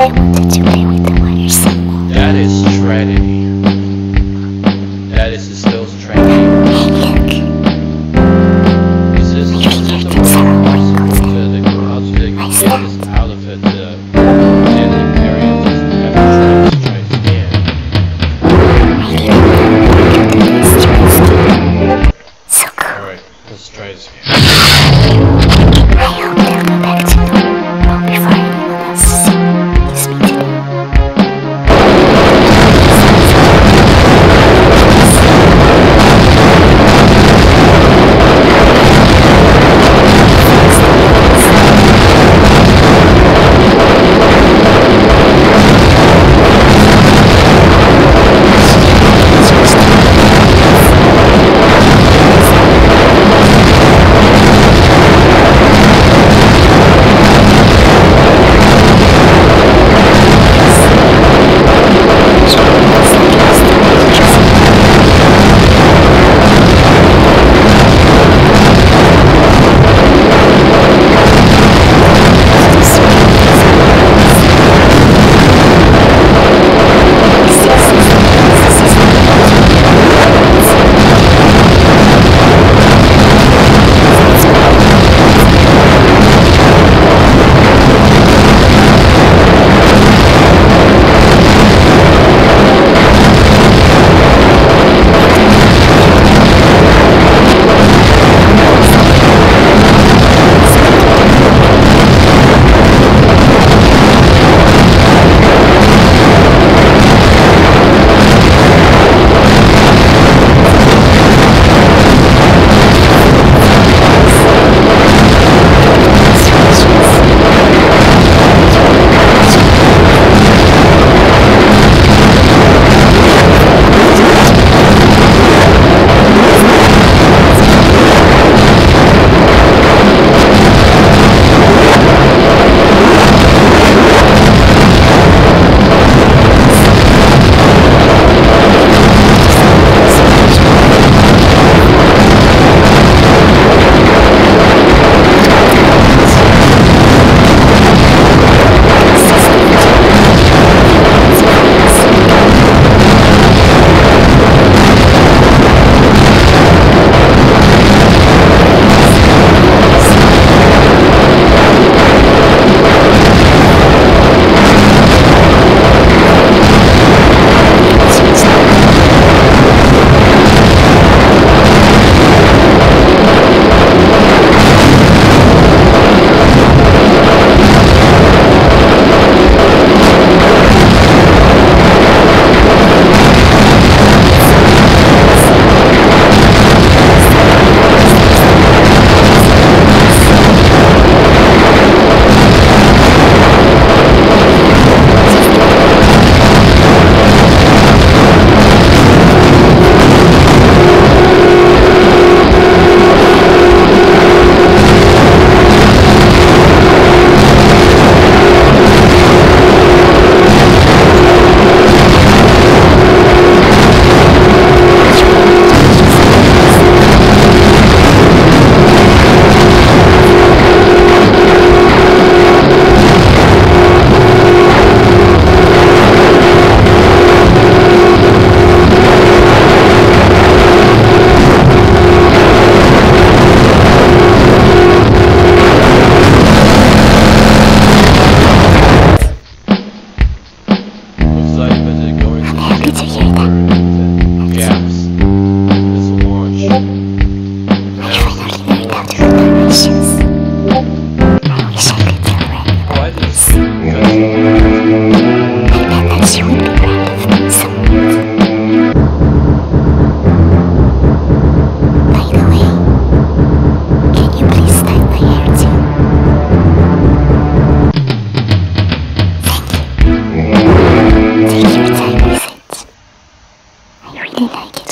wanted to play with the wires some more. That is strategy. That is still strategy. Hey, look. Is this My fingertips are all wrinkled and how to get my this stomach. out of it? In the area, just have to try again. Maybe the one will do this to us. So cool. Alright, let's try this again. I hope they'll go back to normal before anyone else sees me today. Take your time with it. I really like it.